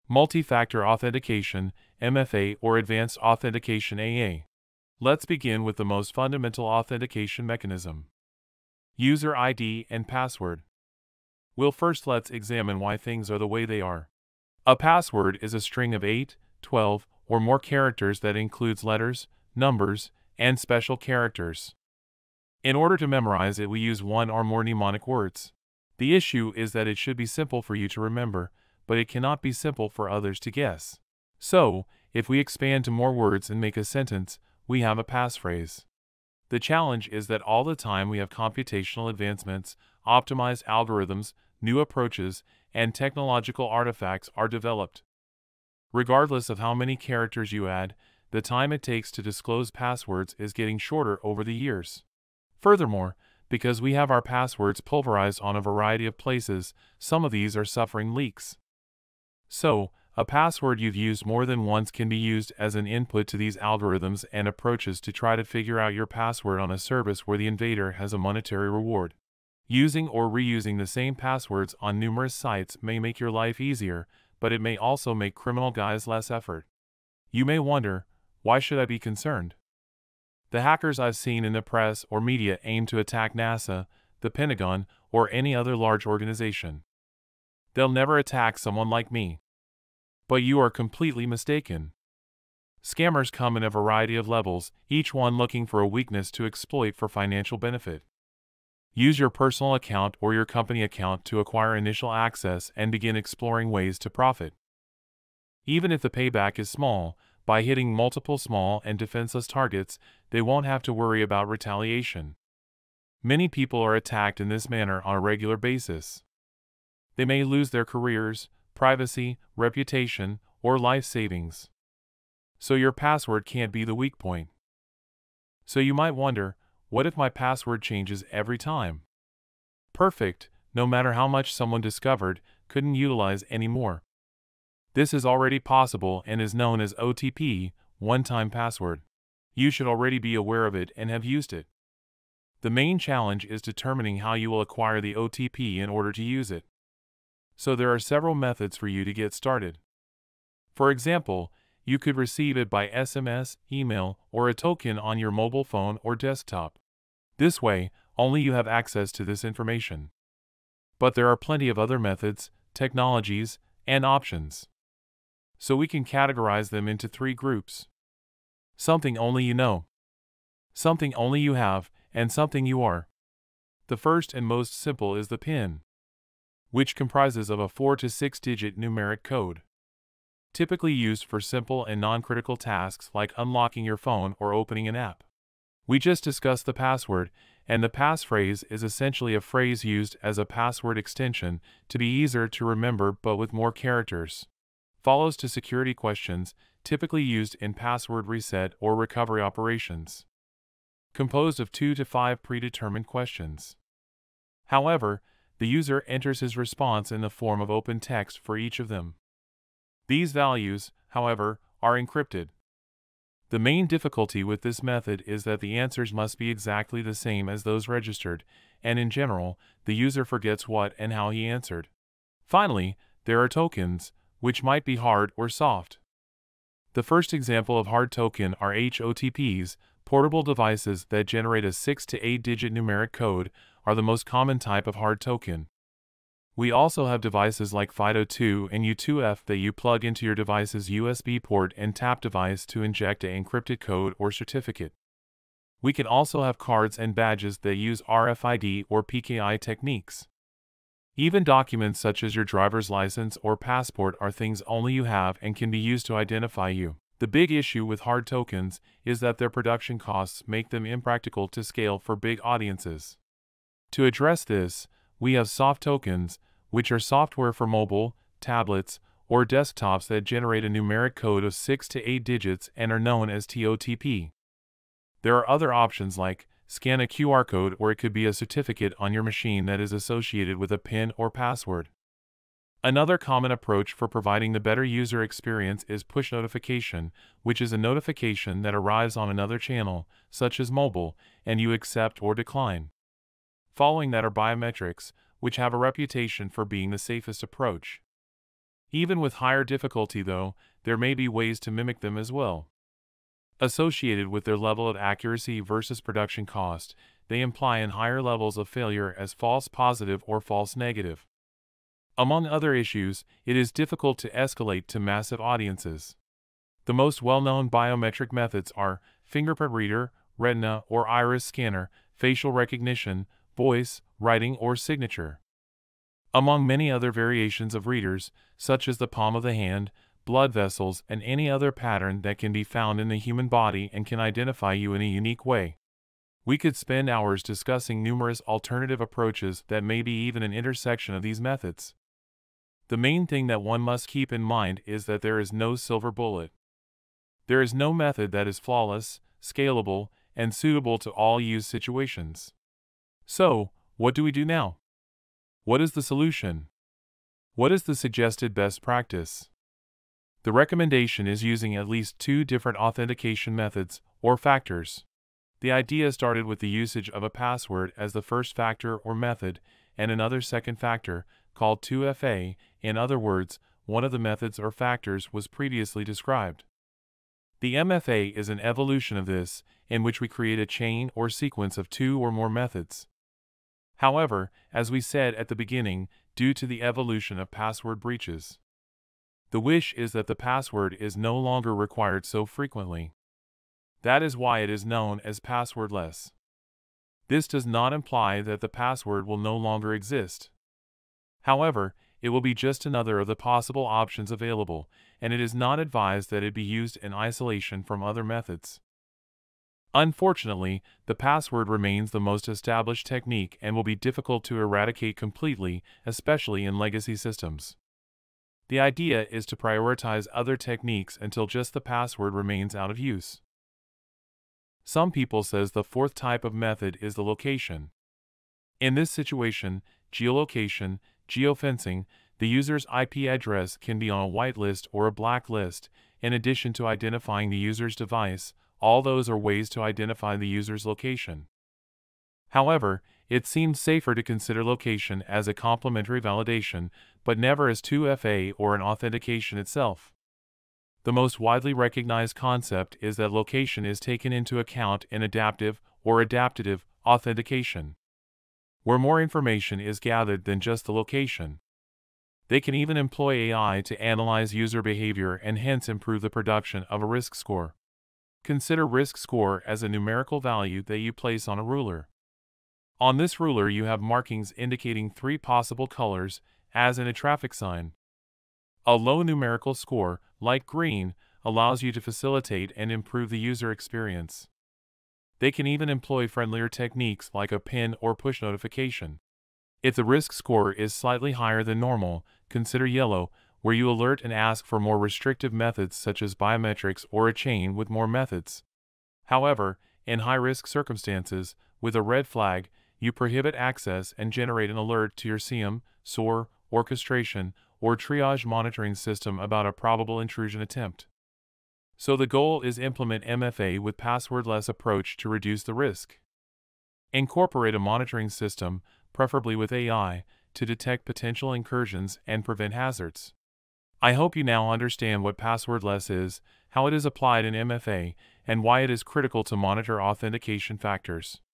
Multi-Factor Authentication, MFA, or Advanced Authentication AA. Let's begin with the most fundamental authentication mechanism: user ID and password. Let's examine why things are the way they are. A password is a string of 8, 12, or more characters that includes letters, numbers, and special characters. In order to memorize it, we use one or more mnemonic words. The issue is that it should be simple for you to remember, but it cannot be simple for others to guess. So, if we expand to more words and make a sentence, we have a passphrase. The challenge is that all the time we have computational advancements, optimized algorithms, new approaches, and technological artifacts are developed. Regardless of how many characters you add, the time it takes to disclose passwords is getting shorter over the years. Furthermore, because we have our passwords pulverized on a variety of places, some of these are suffering leaks. So, a password you've used more than once can be used as an input to these algorithms and approaches to try to figure out your password on a service where the invader has a monetary reward. Using or reusing the same passwords on numerous sites may make your life easier, but it may also make criminal guys less effort. You may wonder, why should I be concerned? The hackers I've seen in the press or media aim to attack NASA, the Pentagon, or any other large organization. They'll never attack someone like me. But you are completely mistaken. Scammers come in a variety of levels, each one looking for a weakness to exploit for financial benefit. Use your personal account or your company account to acquire initial access and begin exploring ways to profit. Even if the payback is small, by hitting multiple small and defenseless targets, they won't have to worry about retaliation. Many people are attacked in this manner on a regular basis. They may lose their careers, privacy, reputation, or life savings. So your password can't be the weak point. So you might wonder, what if my password changes every time? Perfect, no matter how much someone discovered, couldn't utilize anymore. This is already possible and is known as OTP, one-time password. You should already be aware of it and have used it. The main challenge is determining how you will acquire the OTP in order to use it. So there are several methods for you to get started. For example, you could receive it by SMS, email, or a token on your mobile phone or desktop. This way, only you have access to this information. But there are plenty of other methods, technologies, and options. So we can categorize them into 3 groups. Something only you know, something only you have, and something you are. The first and most simple is the PIN, which comprises of a 4 to 6-digit numeric code, typically used for simple and non-critical tasks like unlocking your phone or opening an app. We just discussed the password, and the passphrase is essentially a phrase used as a password extension to be easier to remember but with more characters. Follows to security questions, typically used in password reset or recovery operations. Composed of 2 to 5 predetermined questions. However, the user enters his response in the form of open text for each of them. These values, however, are encrypted. The main difficulty with this method is that the answers must be exactly the same as those registered, and in general, the user forgets what and how he answered. Finally, there are tokens, which might be hard or soft. The first example of hard token are HOTPs, portable devices that generate a 6 to 8-digit numeric code, are the most common type of hard token. We also have devices like FIDO2 and U2F that you plug into your device's USB port and tap device to inject an encrypted code or certificate. We can also have cards and badges that use RFID or PKI techniques. Even documents such as your driver's license or passport are things only you have and can be used to identify you. The big issue with hard tokens is that their production costs make them impractical to scale for big audiences. To address this, we have soft tokens, which are software for mobile, tablets, or desktops that generate a numeric code of 6 to 8 digits and are known as TOTP. There are other options like scan a QR code, or it could be a certificate on your machine that is associated with a PIN or password. Another common approach for providing the better user experience is push notification, which is a notification that arrives on another channel, such as mobile, and you accept or decline. Following that are biometrics, which have a reputation for being the safest approach. Even with higher difficulty though, there may be ways to mimic them as well. Associated with their level of accuracy versus production cost, they imply in higher levels of failure as false positive or false negative. Among other issues, it is difficult to escalate to massive audiences. The most well-known biometric methods are fingerprint reader, retina or iris scanner, facial recognition, voice, writing or signature. Among many other variations of readers, such as the palm of the hand, blood vessels, and any other pattern that can be found in the human body and can identify you in a unique way. We could spend hours discussing numerous alternative approaches that may be even an intersection of these methods. The main thing that one must keep in mind is that there is no silver bullet. There is no method that is flawless, scalable, and suitable to all use situations. So, what do we do now? What is the solution? What is the suggested best practice? The recommendation is using at least 2 different authentication methods, or factors. The idea started with the usage of a password as the first factor or method, and another second factor, called 2FA. In other words, one of the methods or factors was previously described. The MFA is an evolution of this, in which we create a chain or sequence of 2 or more methods. However, as we said at the beginning, due to the evolution of password breaches, the wish is that the password is no longer required so frequently. That is why it is known as passwordless. This does not imply that the password will no longer exist. However, it will be just another of the possible options available, and it is not advised that it be used in isolation from other methods. Unfortunately, the password remains the most established technique and will be difficult to eradicate completely, especially in legacy systems. The idea is to prioritize other techniques until just the password remains out of use. Some people says the 4th type of method is the location. In this situation, geolocation, geofencing, the user's IP address can be on a whitelist or a blacklist. In addition to identifying the user's device, all those are ways to identify the user's location. However, it seems safer to consider location as a complementary validation, but never as 2FA or an authentication itself. The most widely recognized concept is that location is taken into account in adaptive or adaptive authentication, where more information is gathered than just the location. They can even employ AI to analyze user behavior and hence improve the production of a risk score. Consider risk score as a numerical value that you place on a ruler. On this ruler you have markings indicating 3 possible colors, as in a traffic sign. A low numerical score, like green, allows you to facilitate and improve the user experience. They can even employ friendlier techniques like a pin or push notification. If the risk score is slightly higher than normal, consider yellow, where you alert and ask for more restrictive methods such as biometrics or a chain with more methods. However, in high-risk circumstances, with a red flag, you prohibit access and generate an alert to your SIEM, SOAR, orchestration, or triage monitoring system about a probable intrusion attempt. So the goal is implement MFA with passwordless approach to reduce the risk. Incorporate a monitoring system, preferably with AI, to detect potential incursions and prevent hazards. I hope you now understand what passwordless is, how it is applied in MFA, and why it is critical to monitor authentication factors.